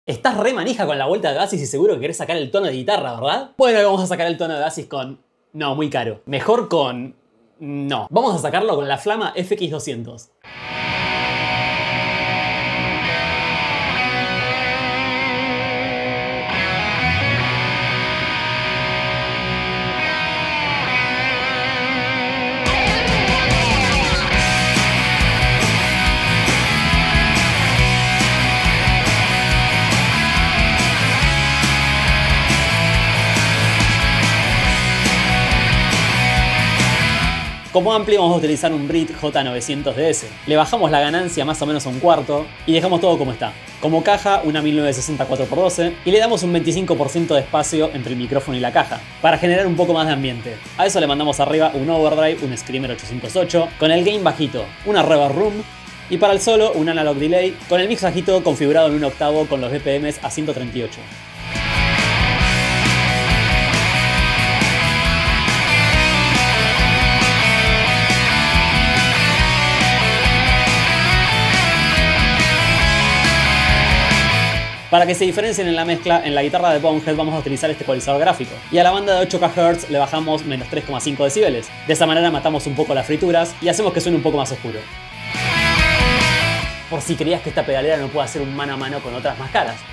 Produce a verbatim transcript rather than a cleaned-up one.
Estás re manija con la vuelta de Oasis y seguro que querés sacar el tono de guitarra, ¿verdad? Bueno, hoy vamos a sacar el tono de Oasis con... No, muy caro. Mejor con... No. Vamos a sacarlo con la Flama F X doscientos. Como ampli vamos a utilizar un Brit J novecientos D S. Le bajamos la ganancia más o menos a un cuarto y dejamos todo como está. Como caja, una mil novecientos sesenta cuatro por doce y le damos un veinticinco por ciento de espacio entre el micrófono y la caja, para generar un poco más de ambiente. A eso le mandamos arriba un overdrive, un Screamer ochocientos ocho, con el gain bajito, una reverb room, y para el solo un analog delay, con el mix bajito configurado en un octavo con los B P Ms a ciento treinta y ocho. Para que se diferencien en la mezcla, en la guitarra de Bonehead vamos a utilizar este ecualizador gráfico. Y a la banda de ocho kilohertz le bajamos menos tres coma cinco decibeles. De esa manera matamos un poco las frituras y hacemos que suene un poco más oscuro. Por si creías que esta pedalera no puede hacer un mano a mano con otras más caras.